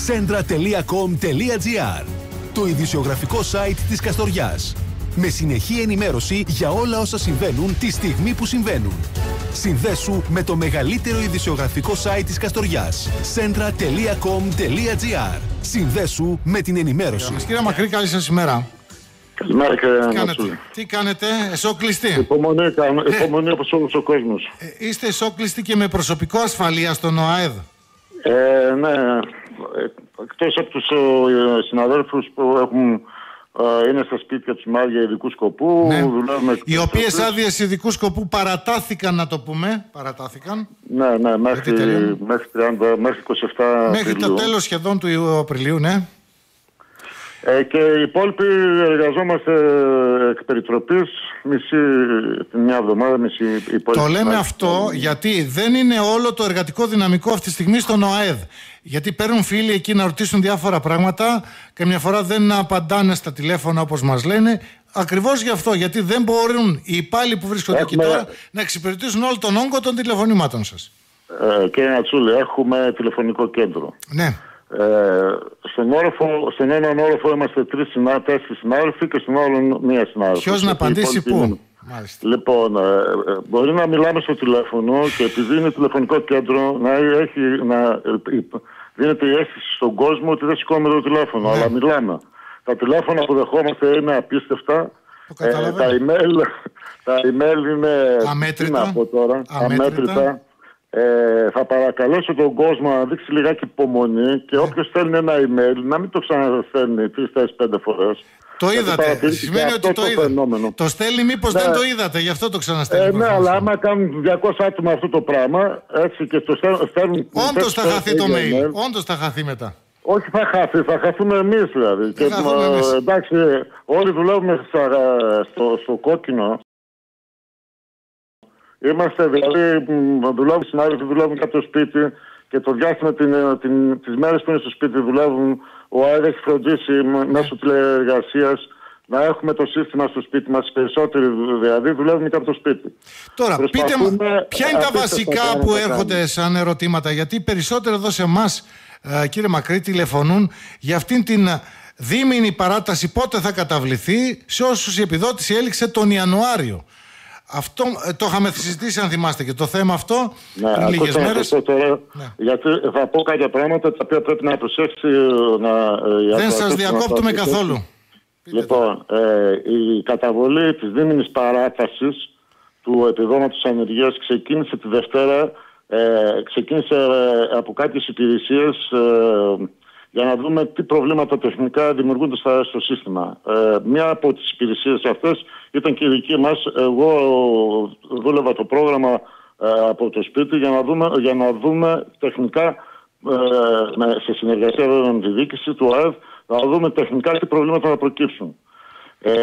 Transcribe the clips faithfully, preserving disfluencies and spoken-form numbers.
σέντρα τελεία κομ τελεία τζι άρ, το ειδησιογραφικό site της Καστοριάς. Με συνεχή ενημέρωση για όλα όσα συμβαίνουν τη στιγμή που συμβαίνουν. Συνδέσου με το μεγαλύτερο ειδησιογραφικό site της Καστοριάς. σέντρα τελεία κομ τελεία τζι άρ. Συνδέσου με την ενημέρωση. Κύριε Μακρύ, καλή σας ημέρα. Καλημέρα, κύριε Νατσούλη. Τι κάνετε, εσόκλειστοι? Υπομονή, υπομονή όπως όλος ο κόσμος. Ε, είστε εσόκλειστοι και με προσωπικό ασφαλεία στον ΟΑΕΔ? Ε, ναι, εκτός από τους ε, συναδέλφους που έχουν, ε, είναι στα σπίτια τους για ειδικού σκοπού. Ναι. Δουλεύουμε, οι οποίες άδειες ειδικού σκοπού παρατάθηκαν, να το πούμε. Παρατάθηκαν. Ναι, ναι, μέχρι, μέχρι, τριάντα, μέχρι είκοσι επτά Μέχρι Απριλίου. το τέλος σχεδόν του Απριλίου, ναι. Ε, και οι υπόλοιποι εργαζόμαστε εκ περιτροπής, μισή την μια εβδομάδα, μισή υπόλοιπη. Το λέμε αυτό γιατί δεν είναι όλο το εργατικό δυναμικό αυτή τη στιγμή στον ΟΑΕΔ. Γιατί παίρνουν φίλοι εκεί να ρωτήσουν διάφορα πράγματα, καμιά φορά δεν απαντάνε στα τηλέφωνα όπως μας λένε. Ακριβώς γι' αυτό, γιατί δεν μπορούν οι υπάλληλοι που βρίσκονται έχουμε... εκεί τώρα να εξυπηρετήσουν όλο τον όγκο των τηλεφωνημάτων σας. Ε, κύριε Νατσούλη, έχουμε τηλεφωνικό κέντρο. Ναι. Ε, στον, όροφο, στον έναν όροφο είμαστε τρεις συνά, τέσσερις συνάδελφοι και στον άλλον μία συνάδελφη. Ποιος να απαντήσει πού? Είναι... Λοιπόν, ε, μπορεί να μιλάμε στο τηλέφωνο και επειδή είναι τηλεφωνικό κέντρο να, έχει, να δίνεται η αίσθηση στον κόσμο ότι δεν σηκώνουμε το τηλέφωνο, ναι. Αλλά μιλάμε. Τα τηλέφωνα που δεχόμαστε είναι απίστευτα. Ε, τα, email, τα email είναι αμέτρητα. Τι να πω τώρα, αμέτρητα. αμέτρητα. Ε, θα παρακαλέσω τον κόσμο να δείξει λιγάκι υπομονή και όποιος στέλνει ένα email να μην το ξαναστέλνει τρεις, τέσσερις, πέντε φορές. Το είδατε. Σημαίνει ότι το, το είδατε. Το στέλνει, μήπως ναι. δεν το είδατε, γι' αυτό το ξαναστέλνει. Ε, ναι, αλλά άμα κάνουν διακόσια άτομα αυτό το πράγμα, έτσι και το στέλνουν. Όντως θα χαθεί το mail. Όντως θα χαθεί μετά. Όχι, θα χαθεί, θα χαθούμε εμείς δηλαδή. Και, εμείς. Εντάξει, όλοι δουλεύουμε στο, στο κόκκινο. Είμαστε δηλαδή, δουλεύουν συνάδελφοι, δουλεύουν από το σπίτι και το διάστημα την, την, τις μέρες που είναι στο σπίτι δουλεύουν. Ο ΑΕΔ έχει φροντίσει μέσω τηλεεργασίας να έχουμε το σύστημα στο σπίτι μας. Περισσότεροι δηλαδή δουλεύουν και από το σπίτι. Τώρα, πείτε μου, ποια είναι τα βασικά που έρχονται σαν ερωτήματα, γιατί περισσότερο εδώ σε εμάς, κύριε Μακρύ, τηλεφωνούν για αυτήν την δίμηνη παράταση πότε θα καταβληθεί σε όσους η επιδότηση έληξε τον Ιανουάριο. Αυτό το είχαμε συζητήσει, αν θυμάστε, και το θέμα αυτό ναι, πριν λίγες μέρες. Τώρα, ναι. Γιατί θα πω κάποια πράγματα τα οποία πρέπει να προσέξει. Να, Δεν σας διακόπτουμε καθόλου. Λοιπόν, ε, η καταβολή της δίμηνης παράτασης του επιδόματος ανεργίας ξεκίνησε τη Δευτέρα, ε, ξεκίνησε ε, από κάποιες υπηρεσίες ε, για να δούμε τι προβλήματα τεχνικά δημιουργούνται στο σύστημα. Ε, μια από τις υπηρεσίες αυτές ήταν και η δική μας. Εγώ δούλευα το πρόγραμμα ε, από το σπίτι για να δούμε, για να δούμε τεχνικά, ε, σε συνεργασία με τη διοίκηση του ΑΕΔ, να δούμε τεχνικά τι προβλήματα θα προκύψουν. Ε,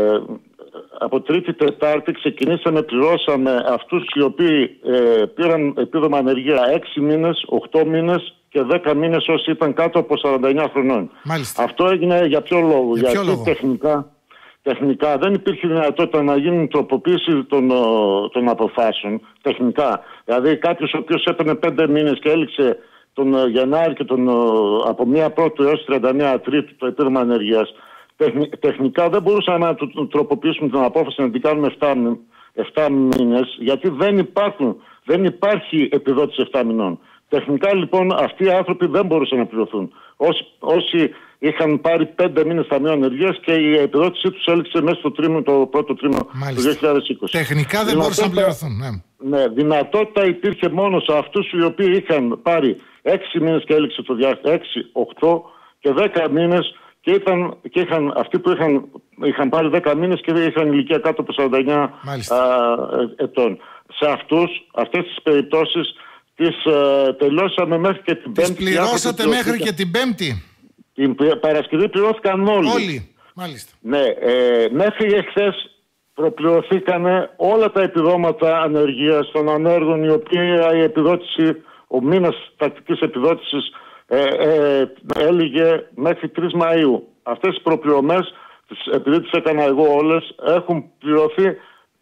από Τρίτη Τετάρτη ξεκινήσαμε, πληρώσαμε αυτούς οι οποίοι ε, πήραν επίδομα ανεργία έξι μήνες, οκτώ μήνες και δέκα μήνες όσοι ήταν κάτω από σαράντα εννιά χρονών. Μάλιστα. Αυτό έγινε για ποιο λόγο? Για Γιατί ποιο λόγο? Τεχνικά, τεχνικά δεν υπήρχε δυνατότητα να γίνει τροποποίηση των, των αποφάσεων. Τεχνικά. Δηλαδή κάποιος ο οποίος έπαιρνε πέντε μήνες και έληξε τον Γενάρη και τον, από μία Πρώτου έως τριάντα μία Τρίτου το επίδομα ανεργίας. Τεχνικά δεν μπορούσαμε να του τροποποιήσουμε την απόφαση να την κάνουμε επτά μήνες, γιατί δεν, υπάρχουν, δεν υπάρχει επιδότηση επτά μηνών. Τεχνικά λοιπόν αυτοί οι άνθρωποι δεν μπορούσαν να πληρωθούν. Όσοι, όσοι είχαν πάρει πέντε μήνες ταμείο ανεργίας και η επιδότησή τους έληξε μέσα στο, τρίμηνο, το πρώτο τρίμηνο του δύο χιλιάδες είκοσι. Τεχνικά δεν μπορούσαν να πληρωθούν. Ναι. Ναι, δυνατότητα υπήρχε μόνο σε αυτούς οι οποίοι είχαν πάρει έξι μήνες και έληξε το διάστημα, έξι, οκτώ και δέκα μήνες. Και, ήταν, και είχαν, αυτοί που είχαν, είχαν πάρει δέκα μήνες και είχαν ηλικία κάτω από σαράντα εννιά α, ετών. Σε αυτούς, αυτές τις περιπτώσεις τις α, τελειώσαμε μέχρι και την τις Πέμπτη. Τις πληρώσατε μέχρι και την Πέμπτη. Την Παρασκευή πληρώθηκαν όλοι. Όλοι, μάλιστα. Ναι, ε, μέχρι εχθές προπληρωθήκανε όλα τα επιδόματα ανεργίας των ανέργων, η οποία η επιδότηση, ο μήνας τακτικής επιδότησης Ε, ε, έλεγε μέχρι τρεις Μαΐου. Αυτές τις προπληρωμές, επειδή τις έκανα εγώ όλες, έχουν πληρωθεί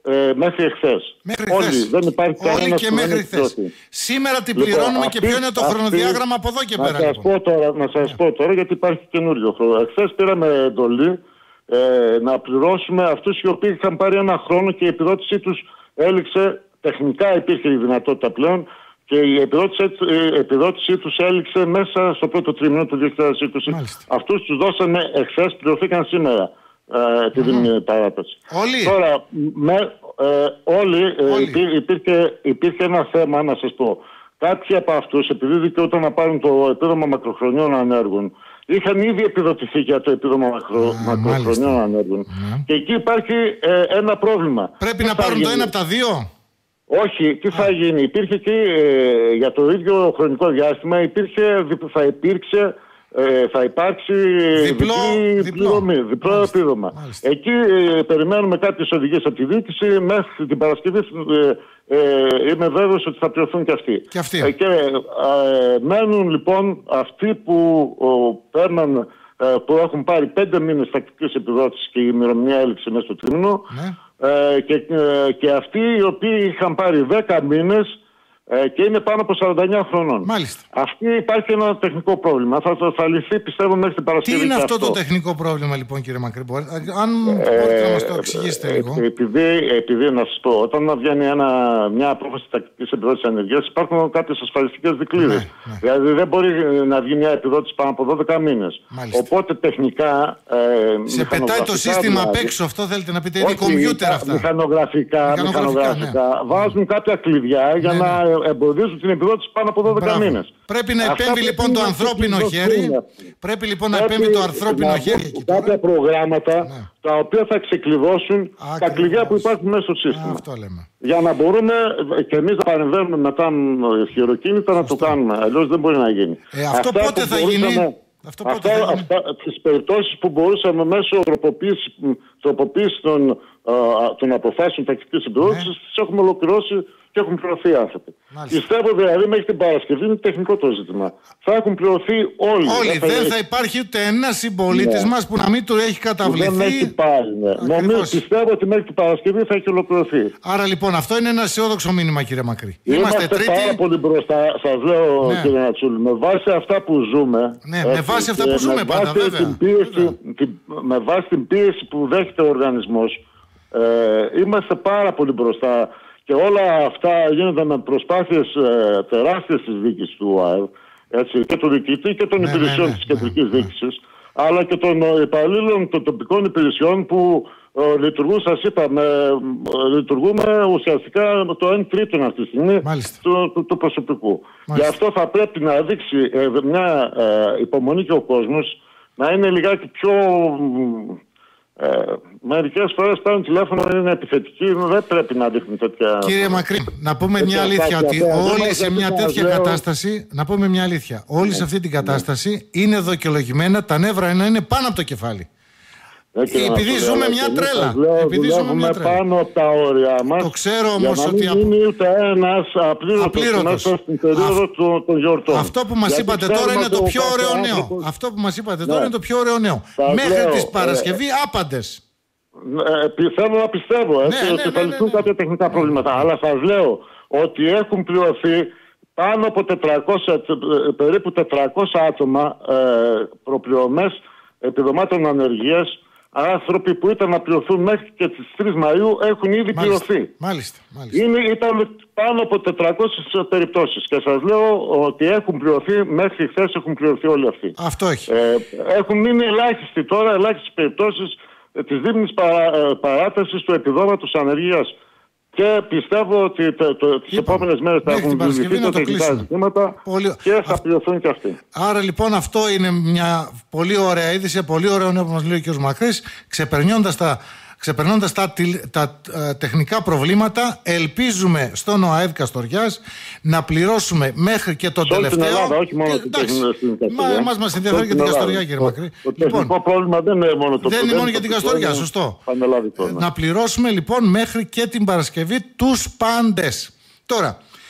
ε, μέχρι εχθές. Όλοι, δεν υπάρχει Όλοι και μέχρι χθες. Σήμερα την πληρώνουμε λοιπόν, και ποιο είναι το αυτή, χρονοδιάγραμμα από εδώ και να πέρα. Σας λοιπόν. πω τώρα, να σας yeah. πω τώρα γιατί υπάρχει καινούριο χρόνο. Εχθές πήραμε εντολή ε, να πληρώσουμε αυτούς οι οποίοι είχαν πάρει ένα χρόνο και η επιδότησή τους έληξε. Τεχνικά υπήρχε η δυνατότητα πλέον και η επιδότησή, η επιδότησή τους έληξε μέσα στο πρώτο τρίμηνο του δύο χιλιάδες είκοσι. Μάλιστα. Αυτούς τους δώσαμε εχθές, πληρωθήκαν σήμερα ε, τη δίμηνη mm. παράταση. Όλοι. Τώρα, με, ε, όλοι, όλοι. Ε, υπήρχε, υπήρχε ένα θέμα, να σας πω. Κάποιοι από αυτούς, επειδή δικαιούταν να πάρουν το επίδομα μακροχρονιών ανέργων, είχαν ήδη επιδοτηθεί για το επίδομα μακρο, ah, μακροχρονιών ανέργων. Mm. Και εκεί υπάρχει ε, ένα πρόβλημα. Πρέπει να πάρουν γίνει. το ένα από τα δύο. Όχι, τι θα γίνει. Υπήρχε και ε, για το ίδιο χρονικό διάστημα υπήρχε, θα υπήρξε, ε, θα υπάρξει διπλό, διπλή διπλό. πληρωμή, διπλό Μάλιστα. επίδομα. Μάλιστα. Εκεί ε, περιμένουμε κάποιες οδηγίες από τη διοίκηση. Μέχρι την Παρασκευή ε, ε, είμαι βέβαιος ότι θα πληρωθούν και αυτοί. Και, αυτοί. Ε, και ε, μένουν λοιπόν αυτοί που ε, παίρνουν, ε, που έχουν πάρει πέντε μήνες τακτικής επιδότησης και η ημερομηνία έληξε μέσα στο τρίμηνο. Ναι. Ε, και, ε, και αυτοί οι οποίοι είχαν πάρει δέκα μήνες ε, και είναι πάνω από σαράντα εννέα χρονών. Μάλιστα. Αυτή υπάρχει ένα τεχνικό πρόβλημα. Θα, θα, θα λυθεί πιστεύω μέχρι την Παρασκευή. Τι είναι αυτό, αυτό το τεχνικό πρόβλημα λοιπόν κύριε Μακρύ? Αν μπορείτε ε, να μας το εξηγήσετε ε, λίγο. Επειδή, επειδή να σας πω, όταν βγαίνει ένα, μια απόφαση τακτικής επιδότησης ανεργίας υπάρχουν κάποιες ασφαλιστικές δικλείδες. Ναι, ναι. Δηλαδή δεν μπορεί να βγει μια επιδότηση πάνω από δώδεκα μήνες. Μάλιστα. Οπότε τεχνικά... Ε, σε πετάει το σύστημα δηλαδή, απ' έξω, αυτό θέλετε να πείτε? Είναι κομπιούτερ αυτά. Μηχανογραφικά, μηχανογραφικά, μηχανογραφικά ναι. βάζουν κάποια κλειδιά για ναι, ναι. να εμποδίζουν την επιδότηση πάνω από δώδεκα μήνες. Πρέπει να επέμβει λοιπόν το ανθρώπινο χέρι. Πρέπει λοιπόν να επέμβει το ανθρώπινο χέρι εκεί τώρα. Κάποια προγράμματα ναι. τα οποία θα ξεκλειδώσουν Άκρη, τα κλειδιά που υπάρχουν μέσα στο σύστημα. Αυτό λέμε. Για να μπορούμε και εμείς να παρεμβαίνουμε μετά χειροκίνητα να το κάνουμε. Αλλιώς δεν μπορεί να γίνει. Ε, αυτό Αυτά πότε θα γίνει? Αυτό πότε αυτά, θα αυτά, τις περιπτώσεις που μπορούσαμε μέσω τροποποίηση των, α, των αποφάσεων τακτικής επιδότησης ναι. τις έχουμε ολοκληρώσει και έχουν πληρωθεί άνθρωποι. Μάλιστα. Πιστεύω δηλαδή μέχρι την Παρασκευή είναι τεχνικό το ζήτημα. Θα έχουν πληρωθεί όλοι. Όλοι. Θα δεν θα υπάρχει ούτε ένας συμπολίτης ναι. μας που να μην του έχει καταβληθεί. Δεν έχει πάρει. Ναι. Νομίζω, πιστεύω ότι μέχρι την Παρασκευή θα έχει ολοκληρωθεί. Άρα λοιπόν αυτό είναι ένα αισιόδοξο μήνυμα κύριε Μακρύ. Είμαστε, Είμαστε τρίτη. πάρα πολύ μπροστά. Σας λέω ναι. κύριε Νατσούλη, με βάση αυτά που ζούμε. Ναι, έτσι, με βάση αυτά που ζούμε πάντα βέβαια. Την πίεση, βέβαια. Την, με βάση την πίεση που δέχεται ο οργανισμός ε, είμαστε πάρα πολύ μπροστά. Και όλα αυτά γίνονται με προσπάθειες ε, τεράστιες της διοίκησης του ΟΑΕΒ, έτσι, και του διοικητή και των ναι, υπηρεσιών ναι, ναι, της κεντρικής ναι, ναι. διοίκησης, αλλά και των υπαλλήλων των τοπικών υπηρεσιών που ε, λειτουργούν, σας είπα, με, ε, λειτουργούμε ουσιαστικά το ένα τρίτο αυτή τη στιγμή του, του, του προσωπικού. Μάλιστα. Γι' αυτό θα πρέπει να δείξει ε, μια ε, υπομονή και ο κόσμος να είναι λιγάκι πιο... Ε, μερικές φορές παίρνουν τηλέφωνο, είναι επιθετικοί, δεν πρέπει να δείχνουν τέτοια. Κύριε Μακρύ, να πούμε μια αλήθεια ότι όλοι σε μια τέτοια κατάσταση, να πούμε μια αλήθεια, όλοι σε αυτή την κατάσταση είναι δοκιμασμένα τα νεύρα να είναι πάνω από το κεφάλι. Επειδή ζούμε μια τρέλα. Επειδή ζούμε μια τρέλα. Πάνω από τα όρια μας. Το ξέρω όμως ότι. Δεν είναι ούτε ένας απλήρωτος μέσα στην περίοδο των γιορτών. Αυτό που μας είπατε τώρα είναι το πιο ωραίο νέο. Αυτό που μας είπατε τώρα είναι το πιο ωραίο νέο. Μέχρι τις Παρασκευή άπαντες. Θέλω να πιστεύω ότι θα λυθούν κάποια τεχνικά προβλήματα. Αλλά σας λέω ότι έχουν πληρωθεί πάνω από τετρακόσια, περίπου τετρακόσια άτομα προπληρωμές επιδομάτων ανεργίας. Άνθρωποι που ήταν να πληρωθούν μέχρι και τις τρεις Μαΐου έχουν ήδη μάλιστα, πληρωθεί. Μάλιστα, μάλιστα. Είναι, ήταν πάνω από τετρακόσιες περιπτώσεις και σας λέω ότι έχουν πληρωθεί, μέχρι χθες έχουν πληρωθεί όλοι αυτοί. Αυτό έχει. Ε, έχουν μείνει ελάχιστοι τώρα, ελάχιστες περιπτώσεις ε, της δίμηνης παρά, ε, παράτασης του επιδόματος ανεργίας. Και πιστεύω ότι το, το, τις επόμενες μέρες θα έχουν δημιουργηθεί τα τεχνικά ζητήματα πολύ... και θα πληρωθούν και αυτοί. Άρα λοιπόν αυτό είναι μια πολύ ωραία είδηση, πολύ ωραίο νέο που μας λέει ο κ. Μακρύς, ξεπερνώντας τα, ξεπερνώντας τα, τα, τα τεχνικά προβλήματα, ελπίζουμε στον ΟΑΕΒ Καστοριάς να πληρώσουμε μέχρι και τον τελευταίο. Στην Ελλάδα, όχι μόνο την Καστοριά. Μας μας ενδιαφέρει και την Καστοριά, κύριε Μακρύ. Το τεχνικό λοιπόν, πρόβλημα δεν είναι μόνο το Δεν είναι μόνο για την Καστοριά, σωστό. Να πληρώσουμε λοιπόν μέχρι και την Παρασκευή τους πάντες. Τώρα,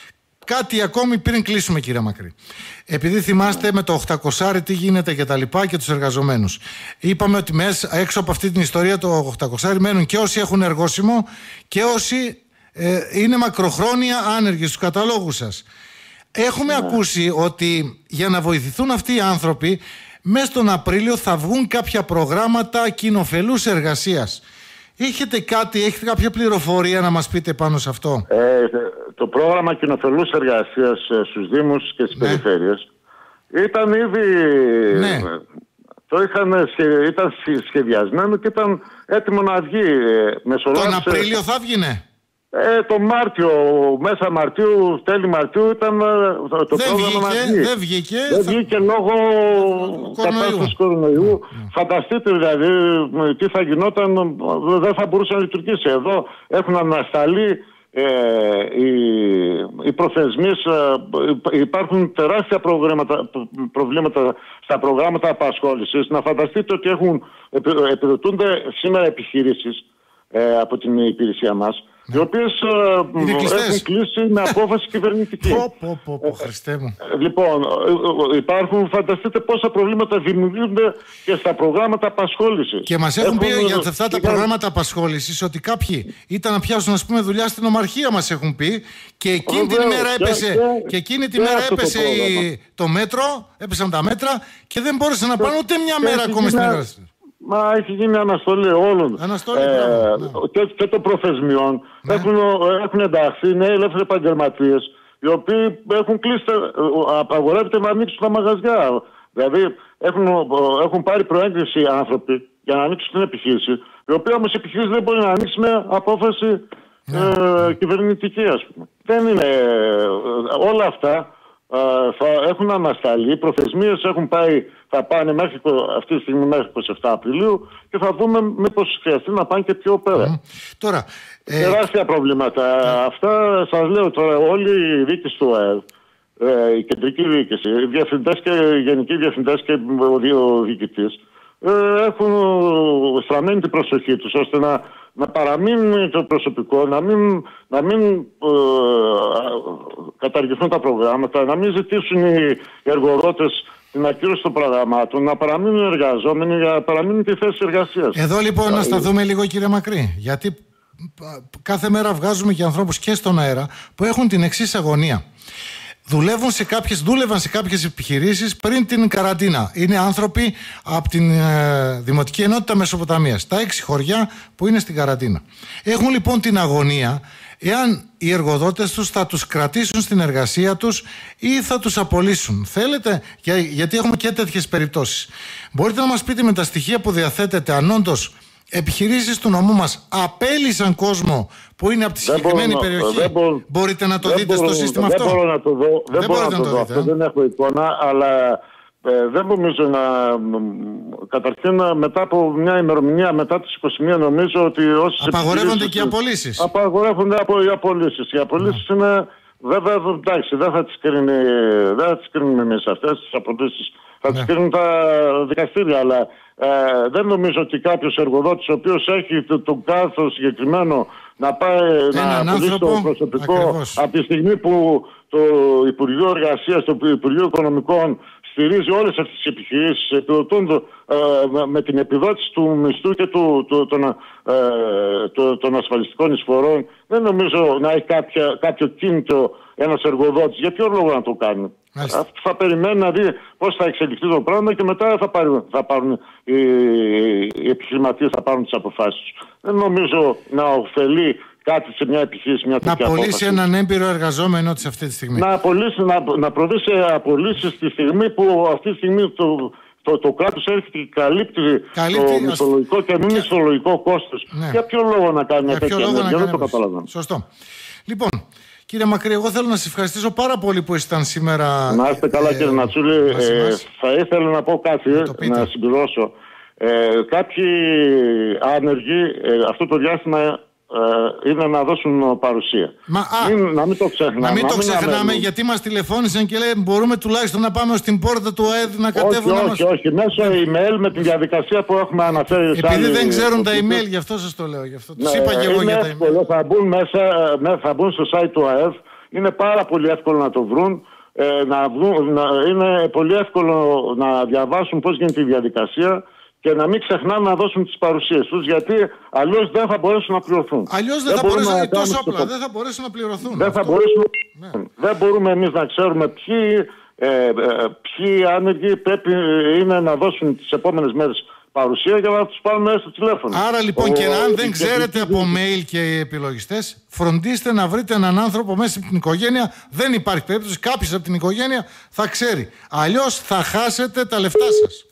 κάτι ακόμη πριν κλείσουμε, κύριε Μακρύ. Επειδή θυμάστε με το οκτακόσια τι γίνεται και τα λοιπά και τους εργαζομένους. Είπαμε ότι μέσα, έξω από αυτή την ιστορία το οκτακόσια μένουν και όσοι έχουν εργόσιμο και όσοι ε, είναι μακροχρόνια άνεργοι στους καταλόγους σας. Έχουμε ναι. ακούσει ότι για να βοηθηθούν αυτοί οι άνθρωποι μέσα στον Απρίλιο θα βγουν κάποια προγράμματα κοινοφελούς εργασίας. Έχετε κάτι, έχετε κάποια πληροφορία να μας πείτε πάνω σε αυτό? Ε, το πρόγραμμα κοινοφελούς εργασίας στους Δήμους και στις ναι. περιφέρειες ήταν ήδη... Ναι. Το είχαν, ήταν σχεδιασμένο και ήταν έτοιμο να βγει. Τον Απρίλιο θα βγίνε? Ε, το Μάρτιο, μέσα Μαρτίου, τέλη Μαρτίου ήταν το, το δεν πρόγραμμα βγήκε, να βγει. Δεν βγήκε. Δεν βγήκε θα... λόγω κατάστασης κορονοϊού. Mm. Φανταστείτε δηλαδή τι θα γινόταν, δεν θα μπορούσε να λειτουργήσει. Εδώ έχουν ανασταλεί ε, οι, οι προθεσμίες, ε, υπάρχουν τεράστια προβλήματα, προβλήματα στα προγράμματα απασχόλησης. Να φανταστείτε ότι έχουν, επιδοτούνται σήμερα επιχειρήσεις ε, από την υπηρεσία μας, οι οποίες ε, έχουν κλείσει με απόφαση κυβερνητική. Πω, πω, πω, πω, Χριστέ μου. Ε, λοιπόν, υπάρχουν, φανταστείτε πόσα προβλήματα δημιουργούνται και στα προγράμματα απασχόλησης. Και μας έχουν πει για αυτά τα προγράμματα απασχόλησης ότι κάποιοι ήταν να πιάσουν, ας πούμε, δουλειά στην ομαρχία, μας έχουν πει, και εκείνη την ημέρα έπεσε, και, και εκείνη την ημέρα έπεσε το, η, το μέτρο, έπεσαν τα μέτρα και δεν μπόρεσαν να πάνε ούτε μια μέρα ακόμη στην εργασία. Μα έχει γίνει αναστολή όλων. Αναστολή, ε, ναι. και, και των προθεσμιών. Ναι. Έχουν, έχουν ενταχθεί νέοι ελεύθεροι επαγγελματίες, οι οποίοι έχουν κλείσει, απαγορεύεται να ανοίξουν τα μαγαζιά. Δηλαδή έχουν, έχουν πάρει προέγκριση άνθρωποι για να ανοίξουν την επιχείρηση, η οποία όμως η επιχείρηση δεν μπορεί να ανοίξει με απόφαση ναι. ε, κυβερνητική, ας πούμε. Δεν είναι. Όλα αυτά θα έχουν ανασταλεί, οι προθεσμίες έχουν πάει, θα πάνε μέχρι, αυτή τη στιγμή μέχρι είκοσι επτά Απριλίου και θα δούμε μήπως χρειαστεί να πάνε και πιο πέρα. Mm. Τώρα, ε... τεράστια προβλήματα. Mm. Αυτά σας λέω τώρα, όλοι οι διοίκηση του ΑΕΔ, ε, η κεντρική διοίκηση, οι διευθυντές και οι γενικοί διευθυντές και ο διοικητής ε, έχουν στραμμένη την προσοχή τους ώστε να να παραμείνει το προσωπικό, να μην, να μην ε, καταργηθούν τα προγράμματα, να μην ζητήσουν οι εργοδότες την ακύρωση των προγραμμάτων, να παραμείνουν εργαζόμενοι για να παραμείνουν τη θέση εργασίας. Εδώ λοιπόν να σταθούμε λίγο, κύριε Μακρύ, γιατί κάθε μέρα βγάζουμε και ανθρώπους και στον αέρα που έχουν την εξής αγωνία. Δουλεύουν σε κάποιες, δούλευαν σε κάποιες επιχειρήσεις πριν την καραντίνα. Είναι άνθρωποι από την ε, Δημοτική Ενότητα Μεσοποταμίας, τα έξι χωριά που είναι στην καραντίνα. Έχουν λοιπόν την αγωνία εάν οι εργοδότες τους θα τους κρατήσουν στην εργασία τους ή θα τους απολύσουν. Θέλετε, για, γιατί έχουμε και τέτοιες περιπτώσεις. Μπορείτε να μας πείτε με τα στοιχεία που διαθέτετε αν όντως επιχειρήσεις του νομού μας απέλυσαν κόσμο που είναι από τη συγκεκριμένη περιοχή? Δεν μπορώ, μπορείτε να το δείτε μπορώ, στο σύστημα δεν αυτό? Μπορώ να το δω, δεν, δεν μπορώ να το, το δω. Αυτό δεν έχω εικόνα, αλλά ε, δεν νομίζω να... Καταρχήν μετά από μια ημερομηνία, μετά τις είκοσι μία, νομίζω ότι όσες απαγορεύονται και οι απολύσεις. Απαγορεύονται οι απολύσεις. Οι απολύσεις yeah. είναι... Βέβαια, εντάξει, δεν θα τις κρίνει, δεν θα τις κρίνουμε εμείς αυτές τις απολύσεις. Θα yeah. τις κρίνουν τα δικαστήρια, αλλά ε, δεν νομίζω ότι κάποιος εργοδότης ο οποίος έχει το, το κάθο συγκεκριμένο να πάει Έναν να απολύσει το προσωπικό ακριβώς. Από τη στιγμή που το Υπουργείο Εργασίας, το Υπουργείο Οικονομικών στηρίζει όλες αυτές τις επιχειρήσεις, επιδοτούνται ε, με την επιδότηση του μισθού και του, του, των, ε, το, των ασφαλιστικών εισφορών. Δεν νομίζω να έχει κάποια, κάποιο κίνητο ένας εργοδότης. Για ποιο λόγο να το κάνει? Αυτό θα περιμένει να δει πώς θα εξελιχθεί το πράγμα και μετά θα πάρουν, θα πάρουν οι, οι επιχειρηματίες θα πάρουν τις αποφάσεις. Δεν νομίζω να ωφελεί κάτι σε μια επιχείρηση, μια τέτοια απόφαση. Να απολύσει έναν έμπειρο εργαζόμενο της αυτή τη στιγμή. Να, απολύσει, να, να προβεί σε απολύσεις τη στιγμή που αυτή τη στιγμή το, το, το κράτος έρχεται και καλύπτει, καλύπτει το μισθολογικό και μη μισθολογικό κόστος. Ναι. Για ποιο λόγο να κάνει μια τέτοια ενέργεια? Δεν το καταλαβαίνω. Σωστό. Λοιπόν, κύριε Μακρύ, εγώ θέλω να σας ευχαριστήσω πάρα πολύ που ήσταν σήμερα. Να είστε καλά, ε, κύριε Νατσούλη. Ε, θα ήθελα να πω κάτι, να συμπληρώσω. Ε, κάποιοι άνεργοι ε, αυτό το διάστημα ε, είναι να δώσουν παρουσία. Μα, α, μην, να μην το ξεχνάμε. Να μην το ξεχνάμε, γιατί μας τηλεφώνησαν και λέει μπορούμε τουλάχιστον να πάμε στην πόρτα του ΑΕΔ να κατέβουν. Όχι, να όχι, μας... όχι. Μέσω email με τη διαδικασία που έχουμε αναφέρει. Επειδή δεν ξέρουν τα email, γι' αυτό σας το λέω. Γι' αυτό τους ναι, είπα και εγώ για τα email. Θα μπουν, μέσα, θα μπουν στο site του ΑΕΔ. είναι πάρα πολύ εύκολο να το βρουν. Ε, να βρουν να, είναι πολύ εύκολο να διαβάσουν πώς γίνεται η διαδικασία και να μην ξεχνάνε να δώσουν τις παρουσίες τους, γιατί αλλιώς δεν θα μπορέσουν να πληρωθούν. Αλλιώς δεν, δεν θα μπορέσουν, τόσο απλά, δεν θα μπορέσουν να πληρωθούν. Δεν, θα μπορέσουν, ναι. δεν μπορούμε εμείς να ξέρουμε ποιοι, ε, ε, ποιοι άνεργοι πρέπει είναι να δώσουν τις επόμενες μέρες παρουσία για να τους πάρουμε στο τηλέφωνο. Άρα λοιπόν, Ο, και αν δεν ξέρετε από mail και οι επιλογιστές, φροντίστε να βρείτε έναν άνθρωπο μέσα από την οικογένεια. Δεν υπάρχει περίπτωση, κάποιος από την οικογένεια θα ξέρει. Αλλιώς θα χάσετε τα λεφτά σας.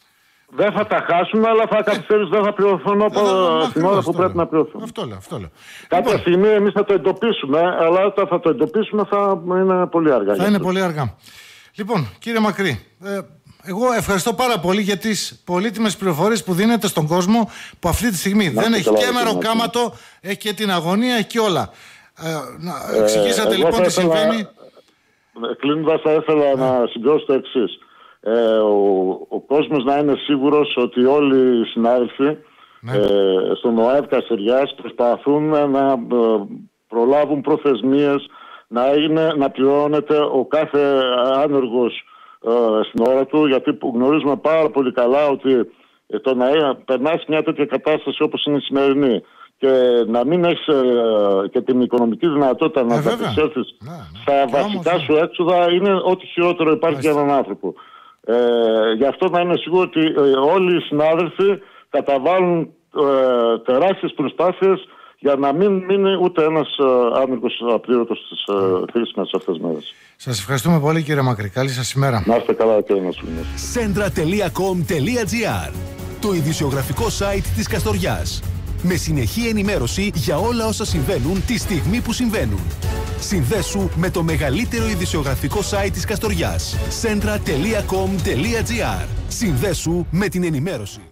Δεν θα τα χάσουν, αλλά θα καθυστερήσουν, δεν θα πληρωθούν την ώρα που πρέπει να πληρωθούν. Αυτό λέω, αυτό λέω. Κάποια λοιπόν, στιγμή εμείς θα το εντοπίσουμε, αλλά όταν θα το εντοπίσουμε θα είναι πολύ αργά. Θα είναι πολύ αργά. Λοιπόν, κύριε Μακρύ, ε, εγώ ευχαριστώ πάρα πολύ για τις πολύτιμες πληροφορίες που δίνετε στον κόσμο που αυτή τη στιγμή να, δεν έχει και μεροκάματο, έχει και την αγωνία, έχει και όλα. Ε, να, εξηγήσατε ε, λοιπόν τι συμβαίνει. Κλείνοντας, θα ήθελα yeah. να συμπληρώσω το εξής. Ε, ο, ο κόσμος να είναι σίγουρος ότι όλοι οι συνάδελφοι ναι. ε, στον ΟΑΕΒ Καστεριάς προσπαθούν να ε, προλάβουν προθεσμίες, να, είναι, να πληρώνεται ο κάθε άνεργος ε, στην ώρα του, γιατί γνωρίζουμε πάρα πολύ καλά ότι ε, το να ε, περνάς μια τέτοια κατάσταση όπως είναι η σημερινή και να μην έχεις ε, και την οικονομική δυνατότητα ε, να κατεξέλθεις ναι, ναι. στα βασικά σου έξοδα είναι ό,τι χειρότερο υπάρχει για έναν άνθρωπο. Ε, γι' αυτό να είναι σίγουρο ότι ε, όλοι οι συνάδελφοι καταβάλουν ε, τεράστιες προσπάθειες για να μην μείνει ούτε ένας ε, άνεργος απλήρωτος στις ε, χρήσιμες αυτές μέρες. Σας ευχαριστούμε πολύ, κύριε Μακρύ. Καλή σας ημέρα. Να είστε καλά, κύριε Νασουλίνος. Σέντρα τελεία κομ τελεία τζι άρ, το ειδησιογραφικό site της Καστοριάς. Με συνεχή ενημέρωση για όλα όσα συμβαίνουν τη στιγμή που συμβαίνουν. Συνδέσου με το μεγαλύτερο ειδησιογραφικό site της Καστοριάς. σέντρα τελεία κομ τελεία τζι άρ. Συνδέσου με την ενημέρωση.